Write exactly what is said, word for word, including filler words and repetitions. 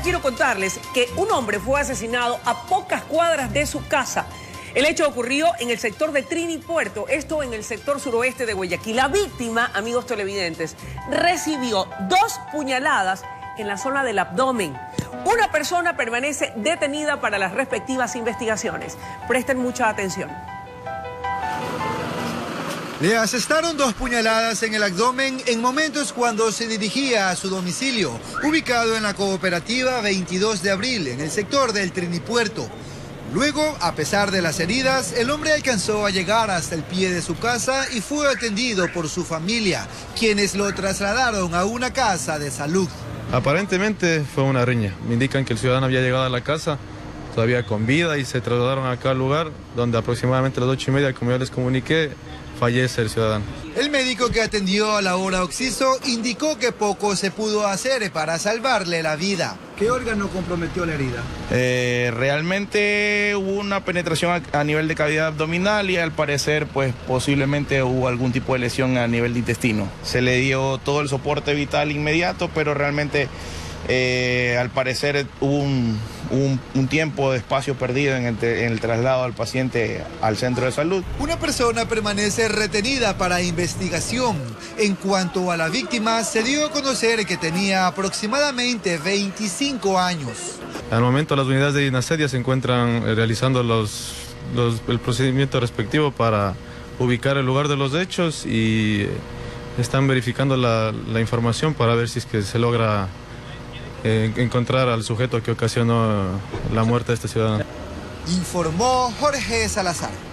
Ahora quiero contarles que un hombre fue asesinado a pocas cuadras de su casa. El hecho ocurrió en el sector de Trini Puerto, esto en el sector suroeste de Guayaquil. La víctima, amigos televidentes, recibió dos puñaladas en la zona del abdomen. Una persona permanece detenida para las respectivas investigaciones. Presten mucha atención. Le asestaron dos puñaladas en el abdomen en momentos cuando se dirigía a su domicilio, ubicado en la cooperativa veintidós de abril, en el sector del Trini Puerto. Luego, a pesar de las heridas, el hombre alcanzó a llegar hasta el pie de su casa y fue atendido por su familia, quienes lo trasladaron a una casa de salud. Aparentemente fue una riña. Me indican que el ciudadano había llegado a la casa todavía con vida y se trasladaron acá al lugar donde aproximadamente a las ocho y media, como ya les comuniqué, fallece el ciudadano. El médico que atendió a la hora occiso indicó que poco se pudo hacer para salvarle la vida. ¿Qué órgano comprometió la herida? Eh, realmente hubo una penetración a, a nivel de cavidad abdominal y al parecer pues posiblemente hubo algún tipo de lesión a nivel de intestino. Se le dio todo el soporte vital inmediato, pero realmente eh, al parecer hubo un, un, un tiempo de espacio perdido en el, en el traslado al paciente al centro de salud. Una persona permanece retenida para investigación. En cuanto a la víctima, se dio a conocer que tenía aproximadamente veinticinco años. Al momento las unidades de INASED se encuentran realizando los, los, el procedimiento respectivo para ubicar el lugar de los hechos y están verificando la, la información para ver si es que se logra eh, encontrar al sujeto que ocasionó la muerte de este ciudadano. Informó Jorge Salazar.